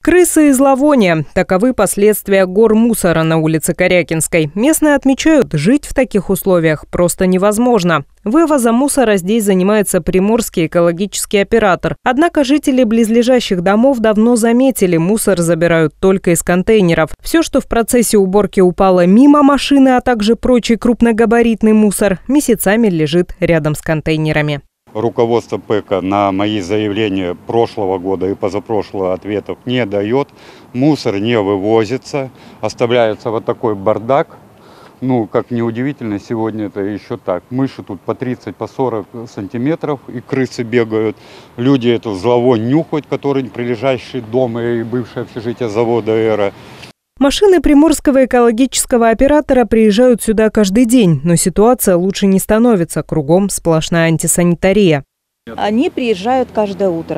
Крысы и зловоние – таковы последствия гор мусора на улице Корякинской. Местные отмечают, жить в таких условиях просто невозможно. Вывозом мусора здесь занимается Приморский экологический оператор. Однако жители близлежащих домов давно заметили, мусор забирают только из контейнеров. Все, что в процессе уборки упало мимо машины, а также прочий крупногабаритный мусор, месяцами лежит рядом с контейнерами. Руководство ПЭКа на мои заявления прошлого года и позапрошлого ответов не дает. Мусор не вывозится, оставляется вот такой бардак. Как ни удивительно, сегодня это еще так. Мыши тут по 30, по 40 сантиметров, и крысы бегают. Люди эту зловонь нюхают, который прилежащий дом и бывшее общежитие завода «Эра». Машины Приморского экологического оператора приезжают сюда каждый день, но ситуация лучше не становится, кругом сплошная антисанитария. Они приезжают каждое утро.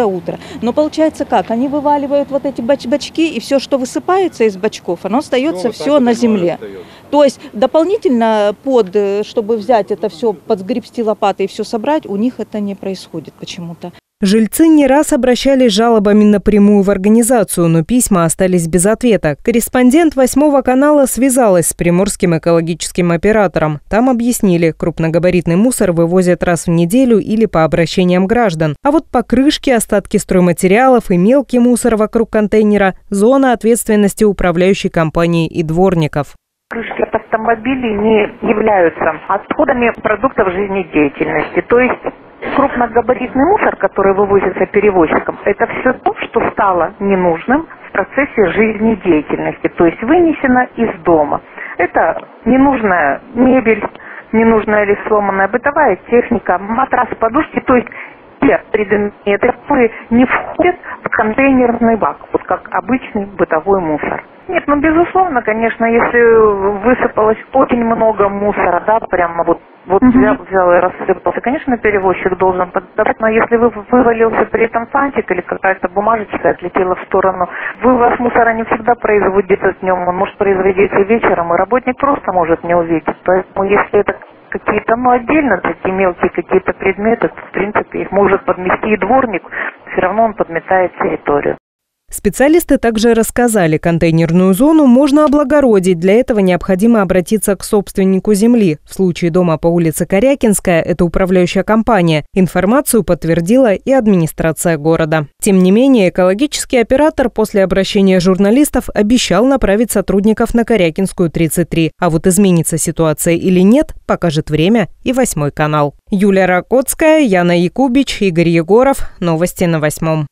Но получается как? Они вываливают вот эти бачки, и все, что высыпается из бачков, оно остается все на земле. То есть дополнительно чтобы взять это все, подгребсти лопатой и все собрать, у них это не происходит почему-то. Жильцы не раз обращались с жалобами напрямую в организацию, но письма остались без ответа. Корреспондент 8 канала связалась с Приморским экологическим оператором. Там объяснили, крупногабаритный мусор вывозят раз в неделю или по обращениям граждан. А вот покрышки, остатки стройматериалов и мелкий мусор вокруг контейнера – зона ответственности управляющей компании и дворников. Крышки от автомобилей не являются отходами продуктов жизнедеятельности, то есть крупногабаритный мусор, который вывозится перевозчиком, это все то, что стало ненужным в процессе жизнедеятельности, то есть вынесено из дома. Это ненужная мебель, ненужная или сломанная бытовая техника, матрасы, подушки, то есть те предметы, которые не входят в контейнерный бак, вот как обычный бытовой мусор. Нет, безусловно, конечно, если высыпалось очень много мусора, прямо взял и рассыпался, конечно, перевозчик должен поддавать, но если вывалился при этом фантик или какая-то бумажечка отлетела в сторону, вывоз мусора не всегда производится днем, он может производиться вечером, и работник просто может не увидеть. Поэтому если это какие-то, отдельно такие мелкие какие-то предметы, то, в принципе, их может подмести и дворник, все равно он подметает территорию. Специалисты также рассказали, контейнерную зону можно облагородить. Для этого необходимо обратиться к собственнику земли. В случае дома по улице Корякинская – это управляющая компания. Информацию подтвердила и администрация города. Тем не менее, экологический оператор после обращения журналистов обещал направить сотрудников на Корякинскую, 33. А вот изменится ситуация или нет, покажет время и 8 канал. Юлия Ракотская, Яна Якубич, Игорь Егоров. Новости на 8.